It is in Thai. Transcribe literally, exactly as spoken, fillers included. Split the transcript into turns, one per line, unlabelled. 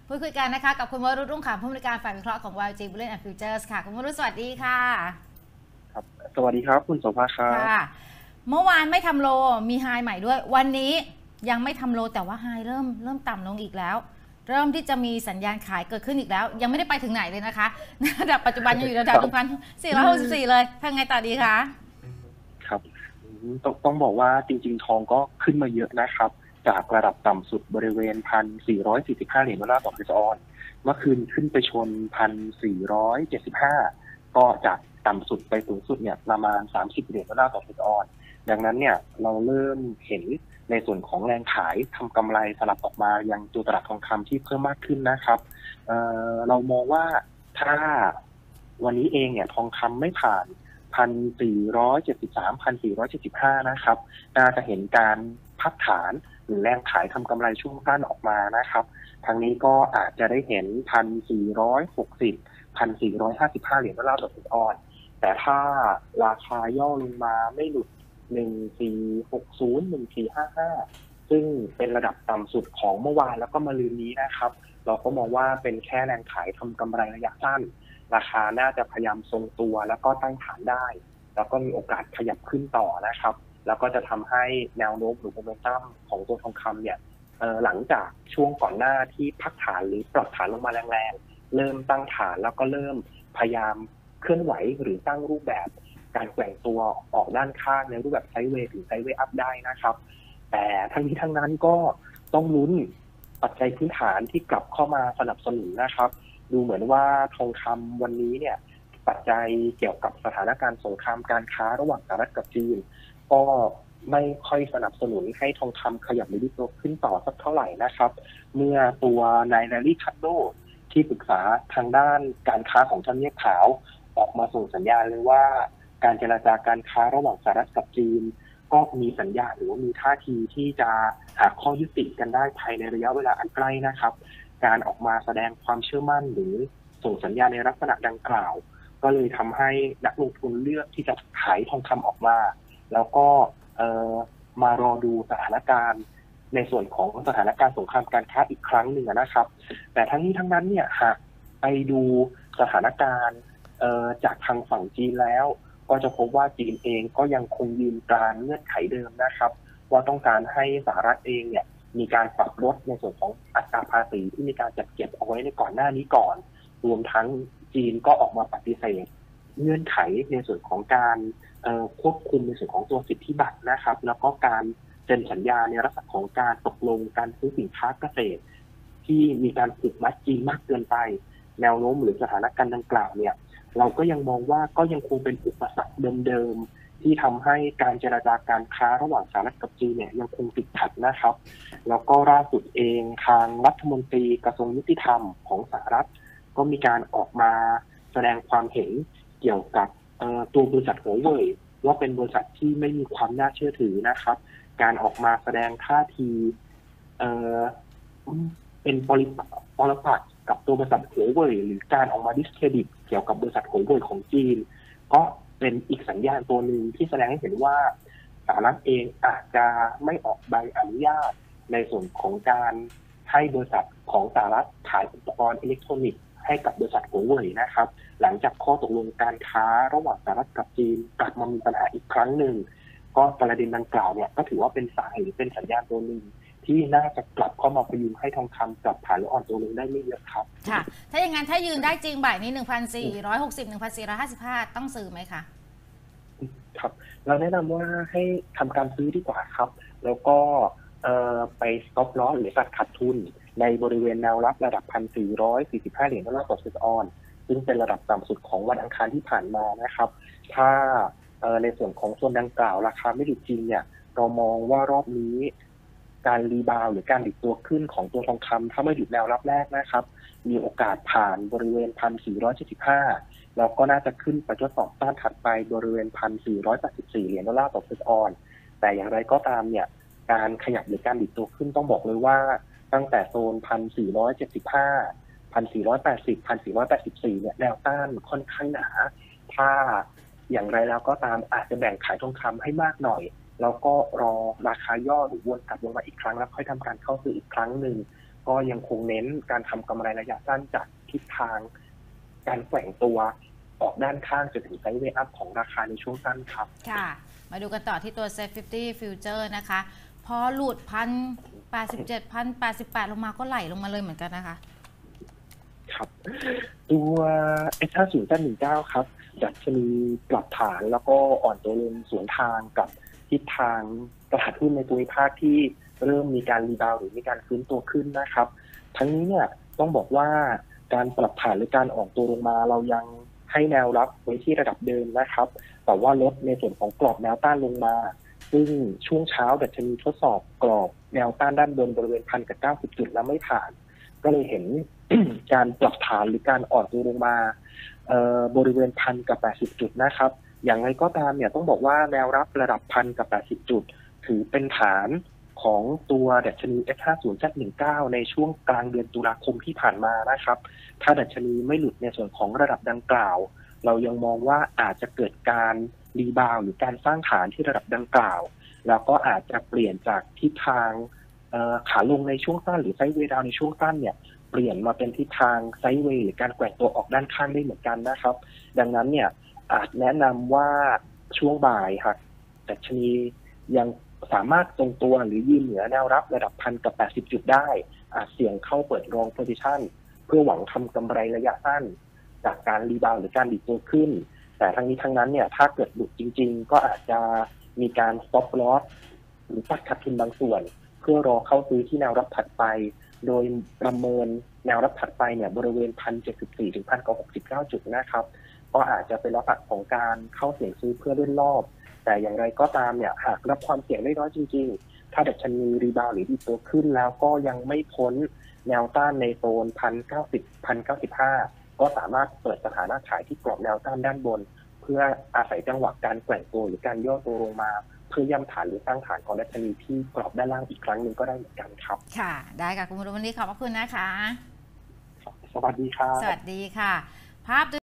พูดคุยกันนะคะกับคุณวรุษรุ่งขำผู้อำนวยการฝ่ายวิเคราะห์ของ วาย จี Bullion and Futures ค่ะคุณวรุษสวัสดีค่ะ
ครับสวัสดีครับคุณโสภาครับ
ค่ะเมื่อวานไม่ทำโลมีไฮใหม่ด้วยวันนี้ยังไม่ทำโลแต่ว่าไฮเริ่มเริ่มต่ำลงอีกแล้วเริ่มที่จะมีสัญญาณขายเกิดขึ้นอีกแล้วยังไม่ได้ไปถึงไหนเลยนะคะระดับปัจจุบันยังอยู่ระดับหนึ่งพันสี่ร้อยหกสิบสี่เลยทางไงต่อดีคะ
ครับต้องต้องบอกว่าจริงๆทองก็ขึ้นมาเยอะนะครับจากระดับต่ำสุดบริเวณ หนึ่งพันสี่ร้อยสี่สิบห้า เหรียญดอลลาร์ต่อออนซ์เมื่อคืนขึ้นไปชน หนึ่งพันสี่ร้อยเจ็ดสิบห้า ก็จากต่ำสุดไปสูงสุดเนี่ยประมาณสามสิบเหรียญดอลลาร์ต่อออนซ์ดังนั้นเนี่ยเราเริ่มเห็นในส่วนของแรงขายทำกำไรสลับออกมายังตัวตลาดทองคำที่เพิ่มมากขึ้นนะครับเอ่อเรามองว่าถ้าวันนี้เองเนี่ยทองคำไม่ผ่าน หนึ่งพันสี่ร้อยเจ็ดสิบสาม หนึ่งพันสี่ร้อยเจ็ดสิบห้า นะครับน่าจะเห็นการพักฐานหรือแรงขายทำกำไรช่วงสั้นออกมานะครับทางนี้ก็อาจจะได้เห็น หนึ่งพันสี่ร้อยหกสิบ หนึ่งพันสี่ร้อยห้าสิบห้า เหรียญดอลลาร์ต่อออนซ์แต่ถ้าราคาย่อลงมาไม่หลุดหนึ่งพันสี่ร้อยหกสิบ หนึ่งพันสี่ร้อยห้าสิบห้าซึ่งเป็นระดับต่ำสุดของเมื่อวานแล้วก็มะรืนนี้นะครับเราก็มองว่าเป็นแค่แรงขายทำกำไรระยะสั้นราคาน่าจะพยายามทรงตัวแล้วก็ตั้งฐานได้แล้วก็มีโอกาสขยับขึ้นต่อนะครับแล้วก็จะทำให้แนวโน้มหรือโมเมนตัมของตัวทองคำเนี่ยหลังจากช่วงก่อนหน้าที่พักฐานหรือปรับฐานลงมาแรงๆเริ่มตั้งฐานแล้วก็เริ่มพยายามเคลื่อนไหวหรือตั้งรูปแบบการแกว่งตัวออกด้านข้างในรูปแบบไซด์เวย์ถึงไซด์เวย์อัพได้นะครับแต่ทั้งนี้ทั้งนั้นก็ต้องลุ้นปัจจัยพื้นฐานที่กลับเข้ามาสนับสนุนนะครับดูเหมือนว่าทองคำวันนี้เนี่ยปัจจัยเกี่ยวกับสถานการณ์สงครามการค้าระหว่างสหรัฐกับจีนก็ไม่ค่อยสนับสนุนให้ทองคำขยับหรือดิโตขึ้นต่อสักเท่าไหร่นะครับเมื่อตัวนายแลลี่คัตโดที่ปรึกษาทางด้านการค้าของทำเนียบขาวออกมาส่งสัญญาณเลยว่าการเจรจาการค้าระหว่างสหรัฐกับจีนก็มีสัญญาหรือว่ามีท่าทีที่จะหาข้อยุติกันได้ภายในระยะเวลาอันใกล้นะครับการออกมาแสดงความเชื่อมั่นหรือส่งสัญญาณในลักษณะดังกล่าวก็เลยทำให้นักลงทุนเลือกที่จะขายทองคำออกมาแล้วก็เอ่อมารอดูสถานการณ์ในส่วนของสถานการณ์สงครามการค้าอีกครั้งหนึ่งนะครับแต่ทั้งนี้ทั้งนั้นเนี่ยหากไปดูสถานการณ์เอ่อจากทางฝั่งจีนแล้วก็จะพบว่าจีนเองก็ยังคงยืนกรานเงื่อนไขเดิมนะครับว่าต้องการให้สหรัฐเองเนี่ยมีการปรับลดในส่วนของอัตราภาษีที่มีการจัดเก็บเอาไว้ในก่อนหน้านี้ก่อนรวมทั้งจีนก็ออกมาปฏิเสธเงื่อนไขในส่วนของการควบคุมในส่วนของตัวสิทธิบัตรนะครับแล้วก็การเซ็นสัญญาในลักษณะของการตกลงการซื้อสินค้าเกษตรที่มีการผูกมัดจีนมากเกินไปแนวโน้มหรือสถานการณ์ดังกล่าวเนี่ยเราก็ยังมองว่าก็ยังคงเป็นอุปสรรคเดิมๆที่ทำให้การเจรจาการค้าระหว่างสหรัฐกับจีนเนี่ยยังคงติดขัดนะครับแล้วก็ล่าสุดเองทางรัฐมนตรีกระทรวงยุติธรรมของสหรัฐก็มีการออกมาแสดงความเห็นเกี่ยวกับตัวบริษัทหัวเว่ยว่าเป็นบริษัทที่ไม่มีความน่าเชื่อถือนะครับการออกมาแสดงท่าทีเอ่อเป็นปริปรปักษ์กับตัวบริษัทหัวเว่ยหรือการออกมาดิสเครดิตเกี่ยวกับบริษัทหัวเว่ยของจีนก็เป็นอีกสัญญาณตัวหนึ่งที่แสดงให้เห็นว่าสหรัฐเองอาจจะไม่ออกใบอนุญาตในส่วนของการให้บริษัทของสหรัฐขายอุปกรณ์อิเล็กทรอนิกส์ให้กับบริษัทหัวเว่ยนะครับหลังจากข้อตกลงการค้าระหว่างสหรัฐกับจีนกลับมามีปัญหาอีกครั้งหนึ่งก็ประเด็นดังกล่าวเนี่ยก็ถือว่าเป็นสายหรือเป็นสัญญาณตัวหนึ่งที่น่าจะกลับเข้ามาพยุงให้ทองคำกลับผ่านและอ่อนตัวลงได้ไม่เยอะครับ
ค่ะถ้าอย่างนั้นถ้ายืนได้จริงบ่ายนี้ หนึ่งพันสี่ร้อยหกสิบ หนึ่งพันสี่ร้อยห้าสิบห้า ต้องซื้อไหมคะ
ครับเราแนะนำว่าให้ทำการซื้อดีกว่าครับแล้วก็ไป stop loss หรือตัดขาดทุนในบริเวณแนวรับระดับ หนึ่งพันสี่ร้อยสี่สิบห้า เหรียญดอลลาร์ต่อออนซ์ซึ่งเป็นระดับต่ำสุดของวันอังคารที่ผ่านมานะครับถ้าในส่วนของส่วนดังกล่าวราคาไม่หลุดจริงเนี่ยเรามองว่ารอบนี้การรีบาวหรือการดิดตัวขึ้นของตัวทองคำถ้าไม่หยุดแนวรับแรกนะครับมีโอกาสผ่านบริเวณ หนึ่งพันสี่ร้อยเจ็ดสิบห้า แล้วก็น่าจะขึ้นไปทดสอบต้านถัดไปบริเวณ หนึ่งพันสี่ร้อยแปดสิบสี่ เหรียญดอลลาร์ต่อออนซ์แต่อย่างไรก็ตามเนี่ยการขยับหรือการดิดตัวขึ้นต้องบอกเลยว่าตั้งแต่โซน หนึ่งพันสี่ร้อยเจ็ดสิบห้า หนึ่งพันสี่ร้อยแปดสิบ หนึ่งพันสี่ร้อยแปดสิบสี่ เนี่ยแนวต้านค่อนข้างหนาถ้าอย่างไรแล้วก็ตามอาจจะแบ่งขายทองคำให้มากหน่อยแล้วก็รอราคาย่อหรือวนกลับลงมาอีกครั้งแล้วค่อยทำการเข้าซื้ออีกครั้งหนึ่งก็ยังคงเน้นการทำกำไรระยะสั้นจากทิศทางการแกว่งตัวออกด้านข้างจนถึงไซด์เวย์อัพของราคาในช่วงสั้นครับ
ค่ะมาดูกันต่อที่ตัว เซ็ต ห้าสิบ Future นะคะพอหลุดพันแปดสิบเจ็ดพันแปดสิบแปดลงมาก็ไหลลงมาเลยเหมือนกันนะคะ
ครับตัว เอส ห้าสิบ หนึ่งเก้า ครับดัชนีปรับฐานแล้วก็อ่อนตัวลงสวนทางกับทิศทางตลาดหุ้นในภูมิภาคที่เริ่มมีการรีบาวหรือมีการฟื้นตัวขึ้นนะครับทั้งนี้เนี่ยต้องบอกว่าการปรับฐานหรือการอ่อนตัวลงมาเรายังให้แนวรับไว้ที่ระดับเดิมนะครับแต่ว่าลดในส่วนของกรอบแนวต้านลงมาซึ่งช่วงเช้าดัชนีทดสอบกรอบแนวต้านด้านบนบริเวณพันกับเก้าสิบจุดแล้วไม่ผ่านก็เลยเห็น การปรับฐานหรือการอ่อนตัวลงมาบริเวณพันกับแปดสิบจุดนะครับอย่างไรก็ตามเนี่ยต้องบอกว่าแนวรับระดับพันกับแปดสิบจุดถือเป็นฐานของตัวดัชนี เอส ห้าสิบ หนึ่งเก้า ในช่วงกลางเดือนตุลาคมที่ผ่านมานะครับถ้าดัชนีไม่หลุดในส่วนของระดับดังกล่าวเรายังมองว่าอาจจะเกิดการรีบาวหรือการสร้างฐานที่ระดับดังกล่าวแล้วก็อาจจะเปลี่ยนจากทิศทางขาลงในช่วงสั้นหรือไซด์เวย์ดาวในช่วงสั้นเนี่ยเปลี่ยนมาเป็นทิศทางไซด์เวย์หรือการแกว่งตัวออกด้านข้างได้เหมือนกันนะครับดังนั้นเนี่ยอาจแนะนำว่าช่วงบ่ายหากดัชนียังสามารถทรงตัวหรือยืนเหนือแนวรับระดับพันกับแปดสิบจุดได้อาจเสี่ยงเข้าเปิดรองโพซิชันเพื่อหวังทำกำไรระยะสั้นจากการรีบาวหรือการดิดตัวขึ้นแต่ทั้งนี้ทั้งนั้นเนี่ยถ้าเกิดหลุดจริงๆก็อาจจะมีการ stop loss หรือตัดขาดทุนบางส่วนเพื่อรอเข้าซื้อที่แนวรับถัดไปโดยประเมินแนวรับถัดไปเนี่ยบริเวณ หนึ่งพันเจ็ดสิบสี่ ถึง หนึ่งพันหกสิบเก้า จุดนะครับก็อาจจะเป็นลักษณะของการเข้าเสี่ยงซื้อเพื่อเล่นรอบแต่อย่างไรก็ตามเนี่ยหากรับความเสี่ยงได้น้อยจริงๆถ้าดัชนีรีบาวหรือดีตัวขึ้นแล้วก็ยังไม่พ้นแนวต้านในโซน หนึ่งพันเก้าสิบ หนึ่งพันเก้าสิบห้า ก็สามารถเปิดสถานะขายที่กรอบแนวต้านด้านบนเพื่ออาศัยจังหวะการแกว่งตัวหรือการย่อตัวลงมาเพื่อย่ำฐานหรือสร้างฐานของดัชนีที่กรอบด้านล่างอีกครั้งหนึ่งก็ได้เหมือนกันครับ
ค่ะได้ค่ะคุณวรุณวันนี้ขอบพระคุณนะคะ
สวัสดีครับ
สวัสดีค่ะภาพ